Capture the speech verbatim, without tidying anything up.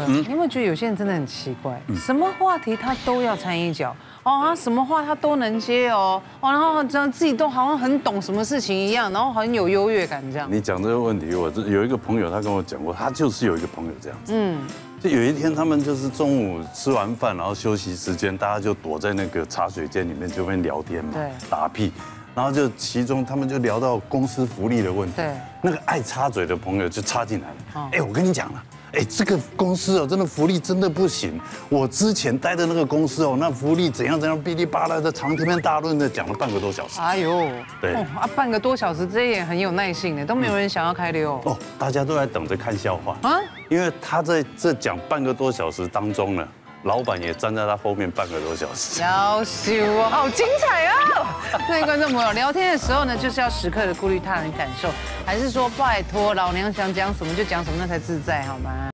你有没有觉得有些人真的很奇怪？什么话题他都要掺一脚哦，他什么话他都能接哦，哦，然后这样自己都好像很懂什么事情一样，然后很有优越感这样。 你讲这个问题，我有一个朋友他跟我讲过，他就是有一个朋友这样子，嗯，就有一天他们就是中午吃完饭，然后休息时间，大家就躲在那个茶水间里面就边聊天嘛， 对， 打屁。 然后就其中他们就聊到公司福利的问题， 对， 那个爱插嘴的朋友就插进来了。哎，我跟你讲了，哎，这个公司哦，真的福利真的不行。我之前待的那个公司哦，那福利怎样怎样，噼里啪啦的长篇大论的讲了半个多小时。 哎呦， 对啊，半个多小时，这也很有耐性的，都没有人想要开溜。 哦，大家都在等着看笑话啊，因为他在这讲半个多小时当中呢。 老板也站在他后面半个多小时， 要羞哦，好精彩哦！各位观众朋友，聊天的时候呢，就是要时刻的顾虑他人感受，还是说拜托老娘想讲什么就讲什么，那才自在好吗？